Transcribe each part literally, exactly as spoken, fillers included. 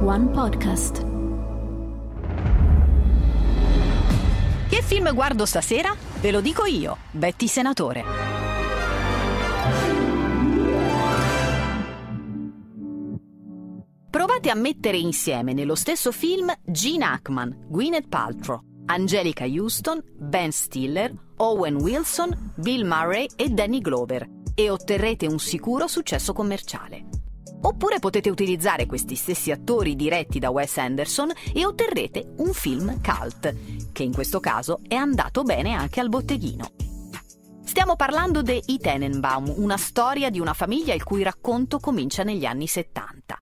One Podcast. Che film guardo stasera? Ve lo dico io, Betty Senatore. Provate a mettere insieme nello stesso film Gene Hackman, Gwyneth Paltrow, Angelica Houston, Ben Stiller, Owen Wilson, Bill Murray e Danny Glover e otterrete un sicuro successo commerciale. Oppure potete utilizzare questi stessi attori diretti da Wes Anderson e otterrete un film cult, che in questo caso è andato bene anche al botteghino. Stiamo parlando di I Tenenbaum, una storia di una famiglia il cui racconto comincia negli anni settanta.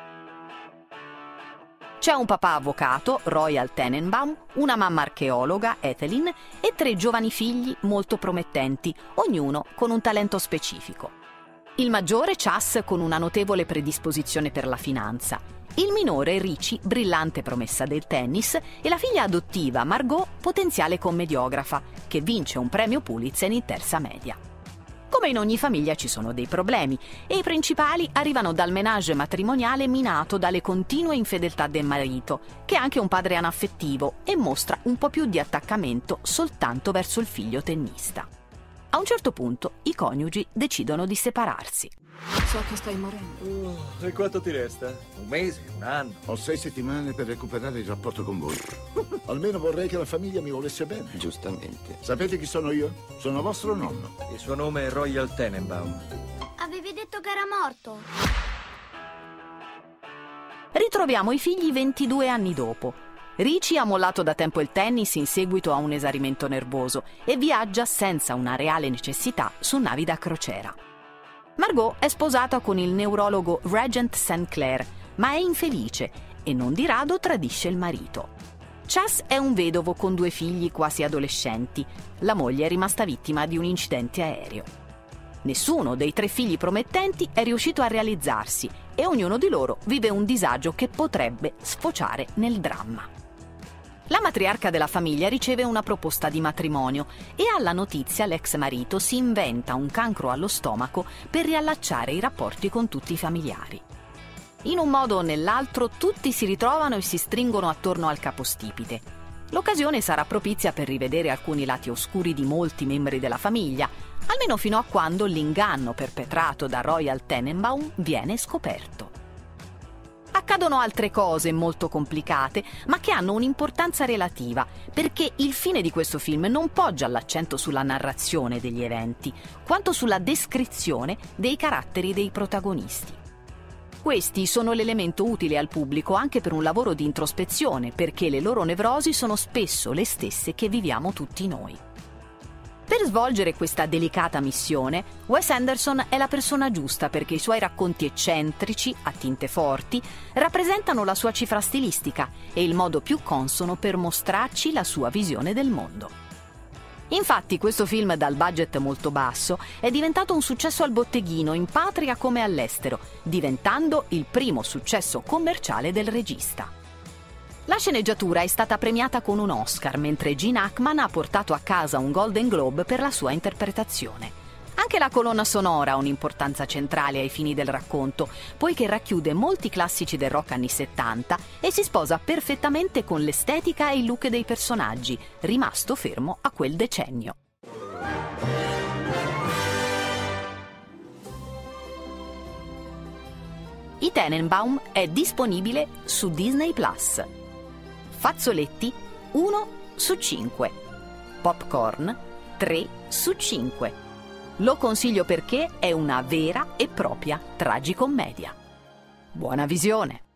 C'è un papà avvocato, Royal Tenenbaum, una mamma archeologa, Ethelyn, e tre giovani figli molto promettenti, ognuno con un talento specifico. Il maggiore, Chas, con una notevole predisposizione per la finanza. Il minore, Richie, brillante promessa del tennis, e la figlia adottiva, Margot, potenziale commediografa, che vince un premio Pulitzer in terza media. Come in ogni famiglia ci sono dei problemi, e i principali arrivano dal menage matrimoniale minato dalle continue infedeltà del marito, che è anche un padre anaffettivo e mostra un po' più di attaccamento soltanto verso il figlio tennista. A un certo punto i coniugi decidono di separarsi. So che stai morendo. Oh, e quanto ti resta? Un mese? Un anno? Ho sei settimane per recuperare il rapporto con voi. Almeno vorrei che la famiglia mi volesse bene. Giustamente. Sapete chi sono io? Sono vostro nonno. Il suo nome è Royal Tenenbaum. Avevi detto che era morto. Ritroviamo i figli ventidue anni dopo. Richie ha mollato da tempo il tennis in seguito a un esaurimento nervoso e viaggia senza una reale necessità su navi da crociera. Margot è sposata con il neurologo Regent Saint Clair, ma è infelice e non di rado tradisce il marito. Chas è un vedovo con due figli quasi adolescenti. La moglie è rimasta vittima di un incidente aereo. Nessuno dei tre figli promettenti è riuscito a realizzarsi e ognuno di loro vive un disagio che potrebbe sfociare nel dramma. La matriarca della famiglia riceve una proposta di matrimonio e alla notizia l'ex marito si inventa un cancro allo stomaco per riallacciare i rapporti con tutti i familiari. In un modo o nell'altro tutti si ritrovano e si stringono attorno al capostipite. L'occasione sarà propizia per rivedere alcuni lati oscuri di molti membri della famiglia, almeno fino a quando l'inganno perpetrato da Royal Tenenbaum viene scoperto. Accadono altre cose molto complicate, ma che hanno un'importanza relativa, perché il fine di questo film non poggia l'accento sulla narrazione degli eventi, quanto sulla descrizione dei caratteri dei protagonisti. Questi sono l'elemento utile al pubblico anche per un lavoro di introspezione, perché le loro nevrosi sono spesso le stesse che viviamo tutti noi. Per svolgere questa delicata missione, Wes Anderson è la persona giusta perché i suoi racconti eccentrici, a tinte forti, rappresentano la sua cifra stilistica e il modo più consono per mostrarci la sua visione del mondo. Infatti, questo film dal budget molto basso è diventato un successo al botteghino in patria come all'estero, diventando il primo successo commerciale del regista. La sceneggiatura è stata premiata con un Oscar, mentre Gene Hackman ha portato a casa un Golden Globe per la sua interpretazione. Anche la colonna sonora ha un'importanza centrale ai fini del racconto, poiché racchiude molti classici del rock anni settanta e si sposa perfettamente con l'estetica e il look dei personaggi, rimasto fermo a quel decennio. I Tenenbaum è disponibile su Disney Plus. Fazzoletti uno su cinque, popcorn tre su cinque. Lo consiglio perché è una vera e propria tragicommedia. Buona visione!